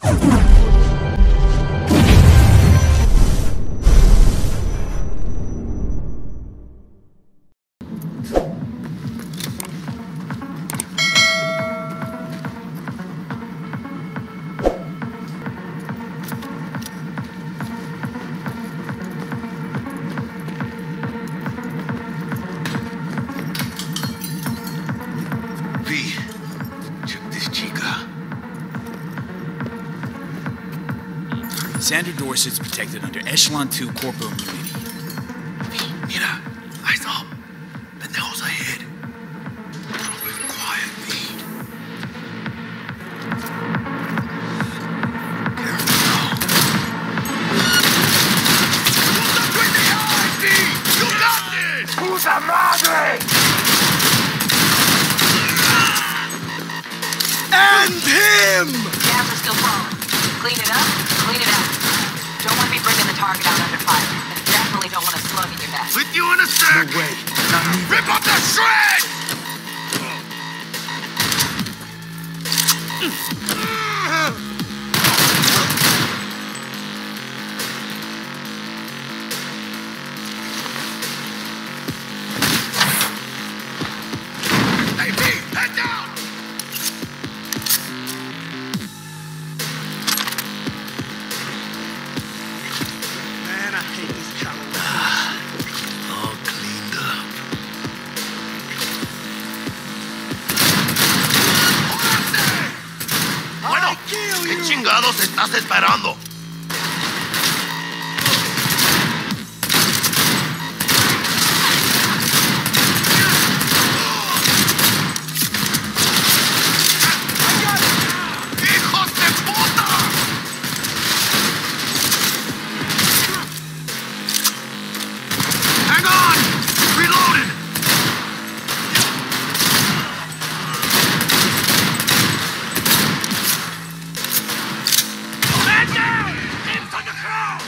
Sandra Dorset's protected under Echelon 2 corporal immunity. Mira, eyes up. Pendejos ahead. Quiet, V. Careful now. With the eye, V! You got this! Puta madre! And him! Camera's still falling. Clean it up, clean it out. Don't want to be bringing the target out under fire. And definitely don't want a slug in your back. With you in a sec! No way. Not me. Rip up the shred! Hey, V, head down! Man, I hate these calories. All cleaned up. Bueno, ¿qué chingados estás esperando? ¡Hijos de puta! Hang on! Reloaded! Man down! Into the crowd!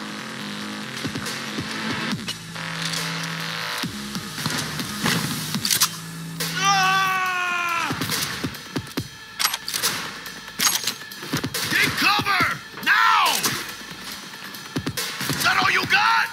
Take cover! Now! Is that all you got?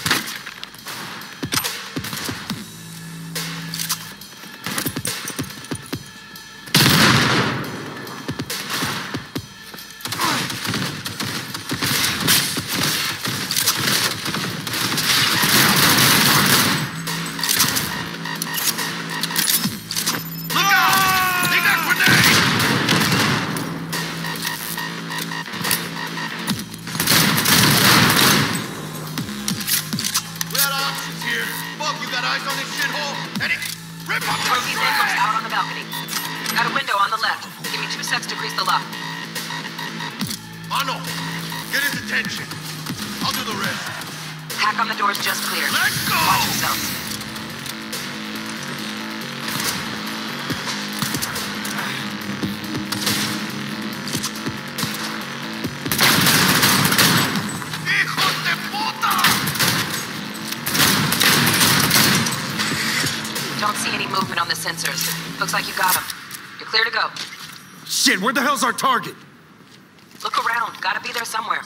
Look out! Take that grenade! We had options here. Buck, you got eyes on this shithole? Eddie, rip up the He's in, looks shred! out on the balcony. Got a window on the left. Give me 2 secs to grease the lock. Mano, get his attention. I'll do the rest. Hack on the door's just cleared. Let's go! Watch yourselves. ¡Hijos de puta! Don't see any movement on the sensors. Looks like you got them. You're clear to go. Shit, where the hell's our target? Look around. Gotta be there somewhere.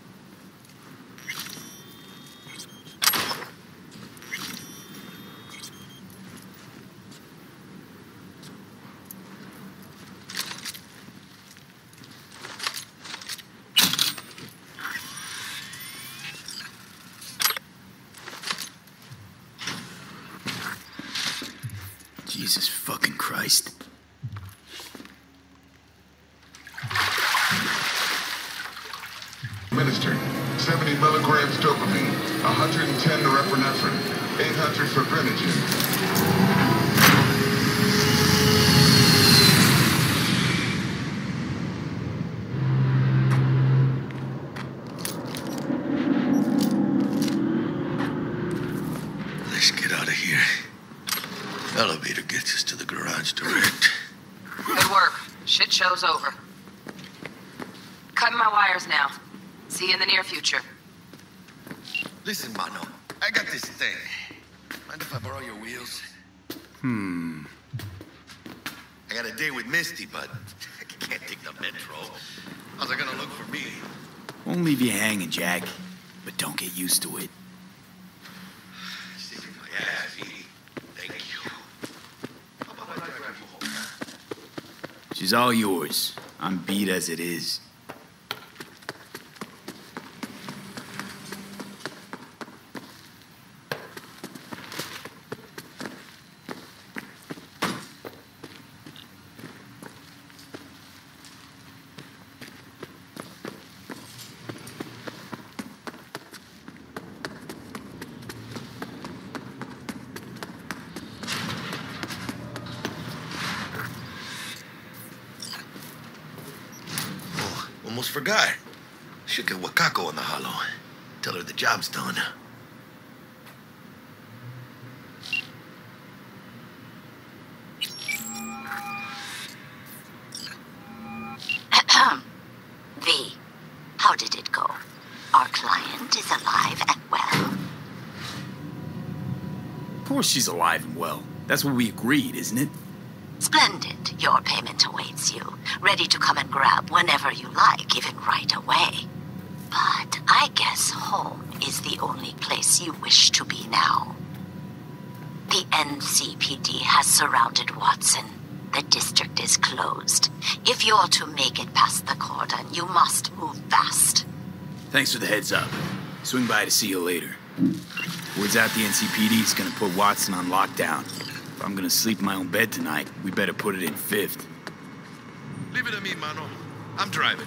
Jesus fucking Christ. Administered 70 milligrams dopamine, 110 norepinephrine, 800 fibrinogen. Let's get out of here. Elevator gets us to the garage direct. Good work. Shit show's over. Cutting my wires now. See you in the near future. Listen, mano, I got this thing. Mind if I borrow your wheels? I got a date with Misty, but I can't take the metro. How's it gonna won't leave you hanging, Jack. But don't get used to it. Saving my ass, Edie. Thank you. How about I drive you home? She's all yours. I'm beat as it is. Almost forgot. Should get Wakako on the holo. Tell her the job's done. V, how did it go? Our client is alive and well. Of course she's alive and well. That's what we agreed, isn't it? Splendid. Your payment awaits you, ready to come and grab whenever you like, even right away. But I guess home is the only place you wish to be now. The NCPD has surrounded Watson. The district is closed. If you're to make it past the cordon, you must move fast. Thanks for the heads up. Swing by to see you later. Word's out the NCPD is gonna put Watson on lockdown. If I'm gonna sleep in my own bed tonight, we better put it in 5th. Leave it to me, mano. I'm driving.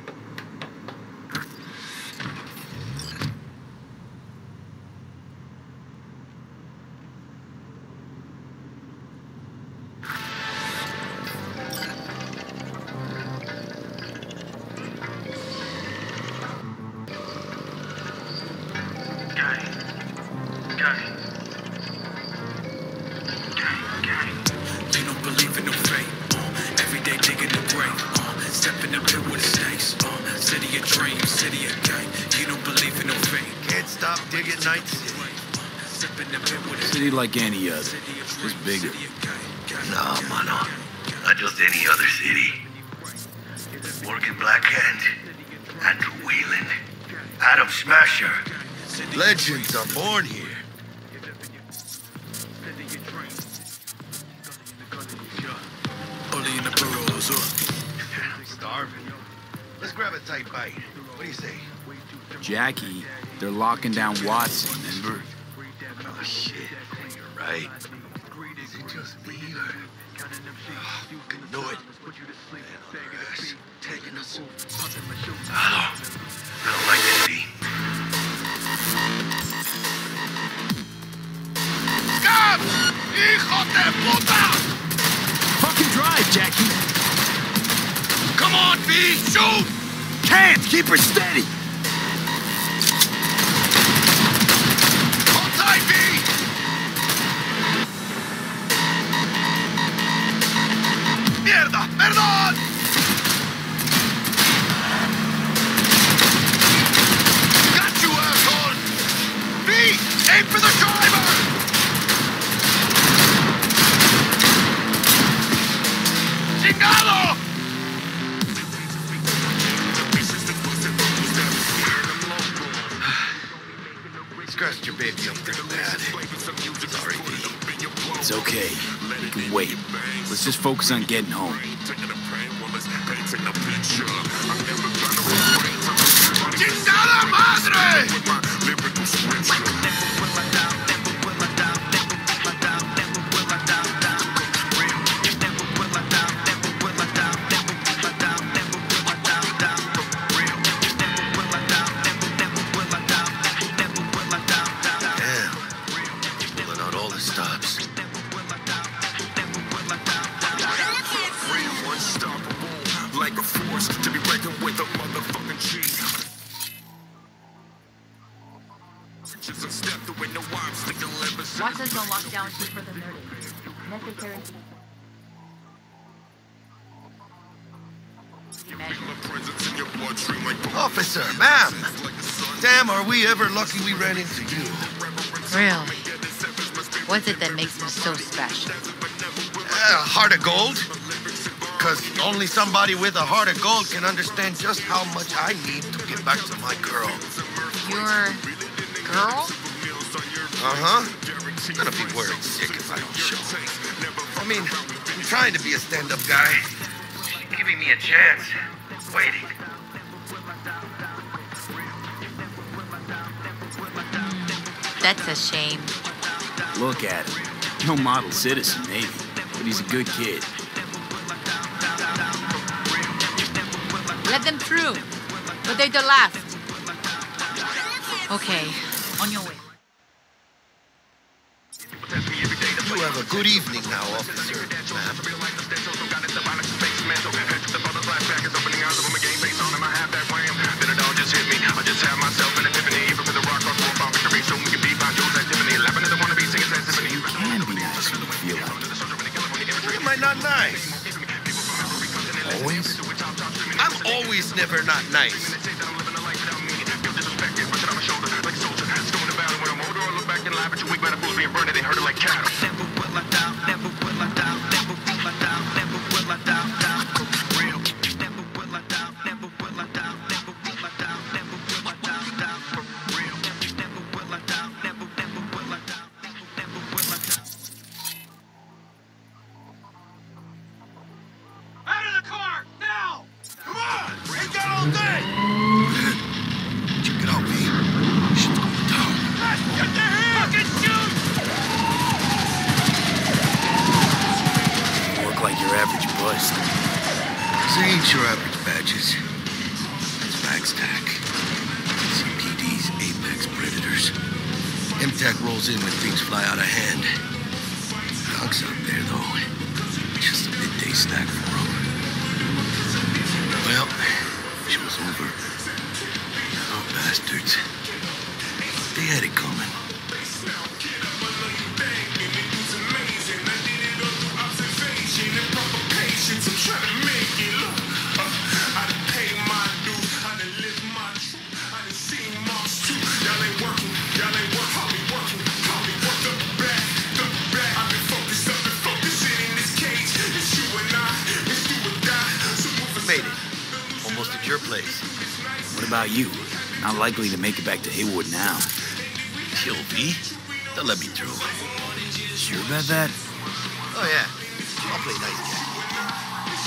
They don't believe in no fate. Every day digging the grave. Step in the pit with the snakes. City of dreams, city of gang. You don't believe in no fate. Can't stop digging Night City. Step in the pit with the city like any other. Just bigger. No, mano. Not just any other city. Morgan Blackhand, Andrew Whelan, Adam Smasher. Legends are born here. Only in the burrows, I'm starving. Let's grab a tight bite. What do you say? Jackie, they're locking down Watson, remember? Oh, shit. You're right. Is it just me or... Oh, I know it. Man on their ass. Taking us. Hello. I don't like this, V. Scab! Hijo de puta! Fucking drive, Jackie! Come on, V! Shoot! Can't! Keep her steady! Hold tight, V! Mierda! Perdón! Got you, asshole! V! Aim for the driver! ¡Chingado! Scratched your baby up pretty bad. Sorry, V. It's okay. We can wait. Let's just focus on getting home. ¡Chingada madre! Watson's on lockdown to further notice. Necessary. Officer, ma'am! Damn, are we ever lucky we ran into you. Really? What's it that makes him so special? Heart of gold? because only somebody with a heart of gold can understand just how much I need to get back to my girl. Your girl? Uh-huh. I'm gonna be worried sick if I don't show. I mean, I'm trying to be a stand-up guy. She's giving me a chance. Waiting. That's a shame. Look at him. No model citizen, maybe, but he's a good kid. Let them through. But they're the last. Okay, on your way. You have a good evening now, officer, ma'am. You can be nice when you feel like it. Am I not nice? Always? I'm always never not nice. Out of the car! Now! Come on! We ain't got all day! Check it out, B. Shit's going down. Get the hell! Fucking shoot! You look like your average bust. This ain't your average badges. It's Magstack. CPD's apex predators. MTAC rolls in when things fly out of hand. Dogs out there, though. Just a midday snack for them. Well, show's over. Oh, bastards. They had it coming. Made it. Almost at your place. What about you? Not likely to make it back to Haywood now. Chill, B. They'll let me through. Sure about that? Oh, yeah. I'll play nice guy.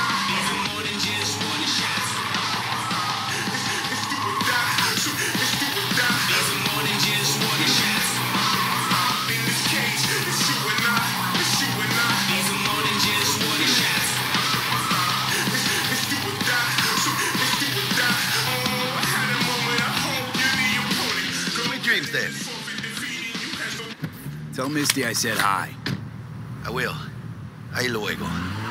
Sweet dreams, then. Tell Misty I said hi. I will. Ahí luego.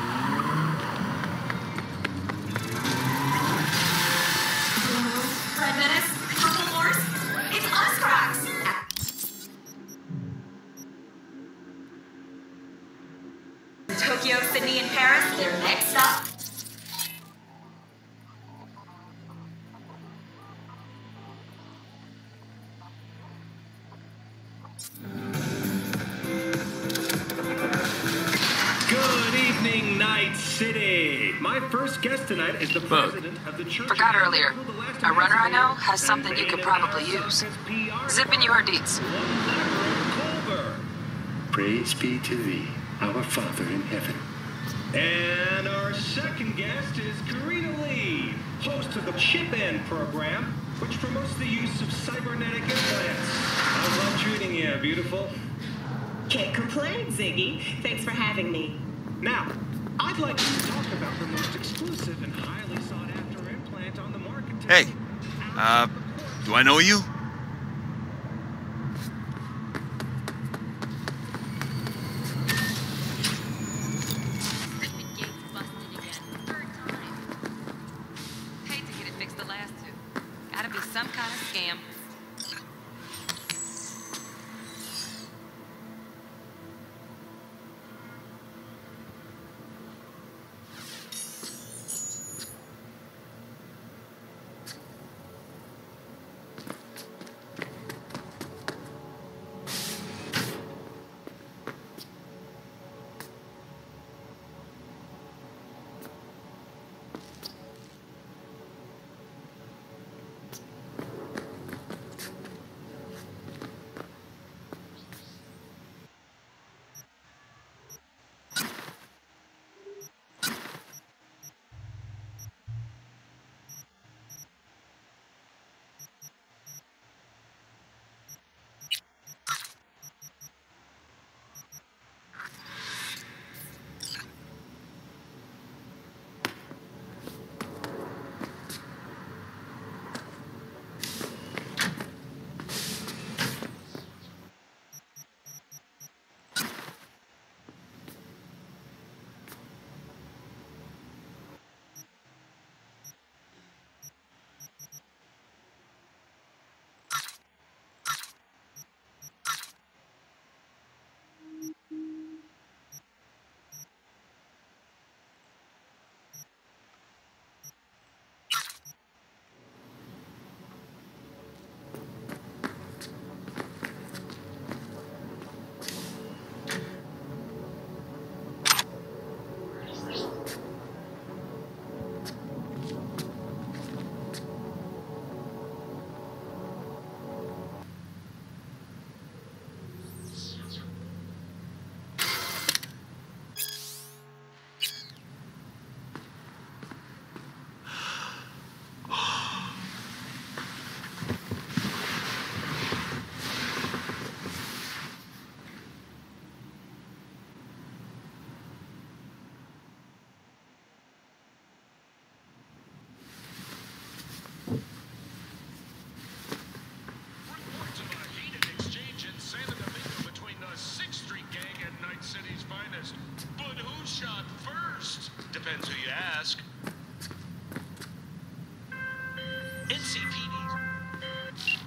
5 minutes, couple more. It's us, Crocs. Tokyo, Sydney, and Paris, they're next up. Good evening, Night City. My first guest tonight is the president of the church. Forgot earlier. A runner I know has something you could probably use. Zip in your deeds. Praise be to thee, our Father in heaven. And our second guest is Karina Lee, host of the Chip In program, which promotes the use of cybernetic implants. How's life treating you, beautiful? Can't complain, Ziggy. Thanks for having me. Now, I'd like to talk about the most exclusive and highly sought-after implant on the market today. Hey, do I know you? Hate to get it fixed the last two. Gotta be some kind of scam.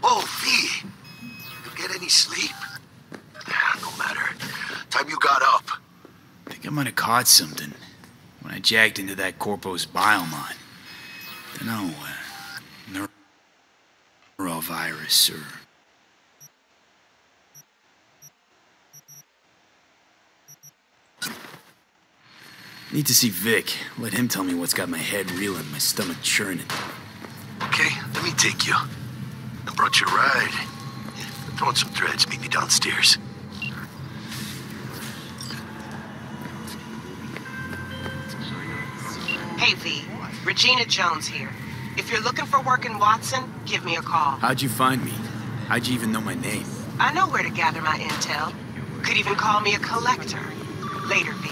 Oh, V! You get any sleep? No matter. Time you got up. I think I might have caught something when I jacked into that Corpus biomon. Dunno, neurovirus or... Need to see Vic. Let him tell me what's got my head reeling, my stomach churning. Okay, let me take you. I brought you a ride. Yeah, throw in some threads, meet me downstairs. Hey, V. Regina Jones here. If you're looking for work in Watson, give me a call. How'd you find me? How'd you even know my name? I know where to gather my intel. Could even call me a collector. Later, V.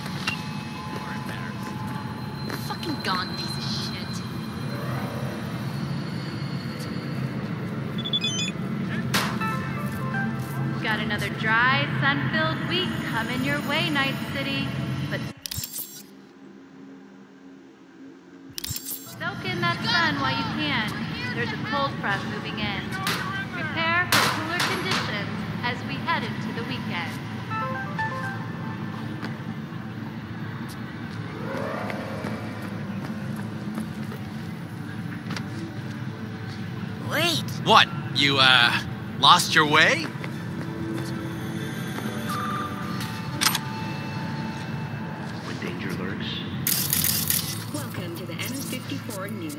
Fucking gone piece of shit. Got another dry, sun-filled week coming your way, Night City. But soak in that sun while you can. There's a cold front moving in. Prepare for cooler conditions as we head into the weekend. Wait! What? You, lost your way? When danger lurks. Welcome to the N54 News.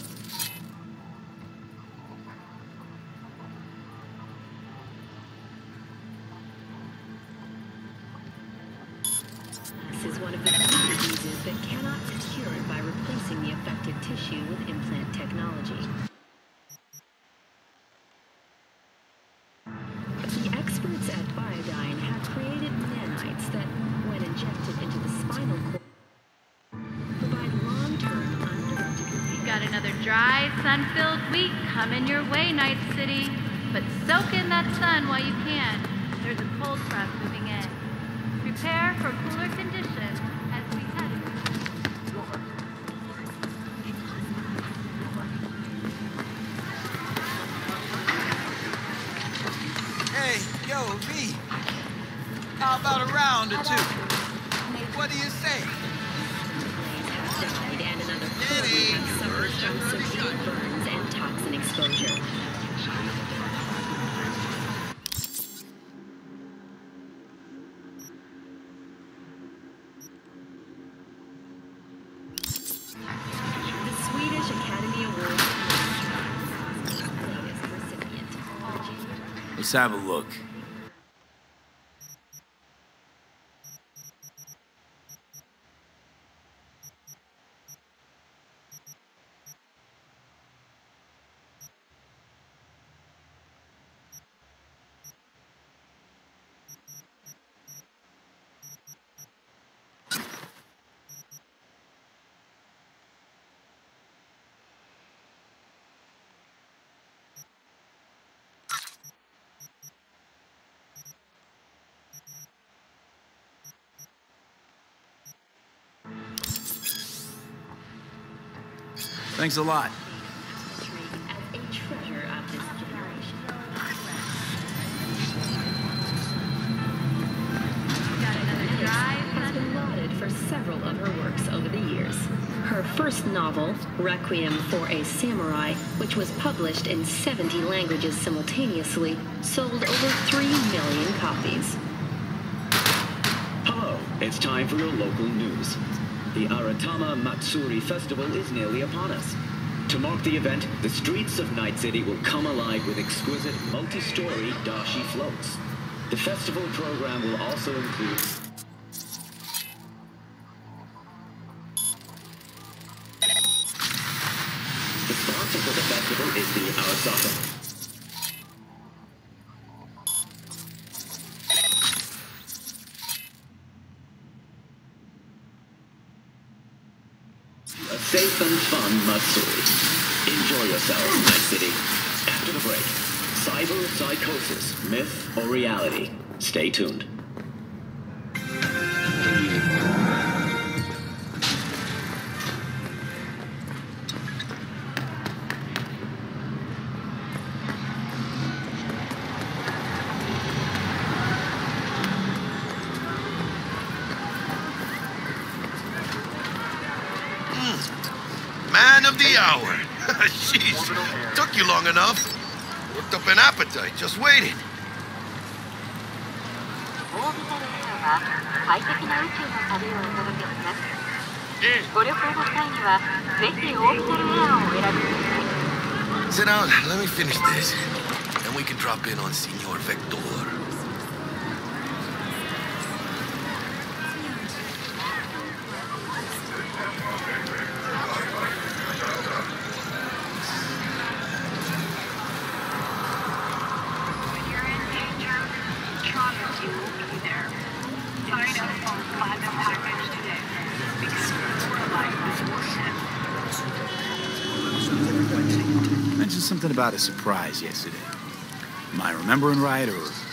This is one of the few diseases that cannot be cured by replacing the affected tissue with implant technology. The experts at Biodyne have created nanites that, when injected into the spinal cord, provide long-term uninterrupted relief. Got another dry, sun-filled week coming your way, Night City. But soak in that sun while you can. There's a cold front moving in. Prepare for cooler conditions as we head into Hey, yo, V. How about a round or two? What do you say? Died and another 40 have suffered from severe burns and toxin exposure. The Swedish Academy Award latest recipient, Virginia. Let's have a look. Thanks a lot. As a treasure of this generation. Got another dry, Has been lauded for several of her works over the years. Her first novel, Requiem for a Samurai, which was published in 70 languages simultaneously, sold over 3 million copies. Hello, it's time for your local news. The Aratama Matsuri Festival is nearly upon us. To mark the event, the streets of Night City will come alive with exquisite multi-story dashi floats. The festival program will also include the sponsor for the festival is the Arasaka. A safe and fun Matsuri. Enjoy yourselves, Night City. After the break, cyber psychosis, myth or reality? Stay tuned. happy hour. Jeez, took you long enough. Worked up an appetite, just waiting. オービタルエアは快適な宇宙の旅をお届けします。ご旅行の際にはぜひオービタルエアをお選びください。 Sit down, let me finish this. Then we can drop in on Senor Vector. Mentioned something about a surprise yesterday. Am I remembering right, or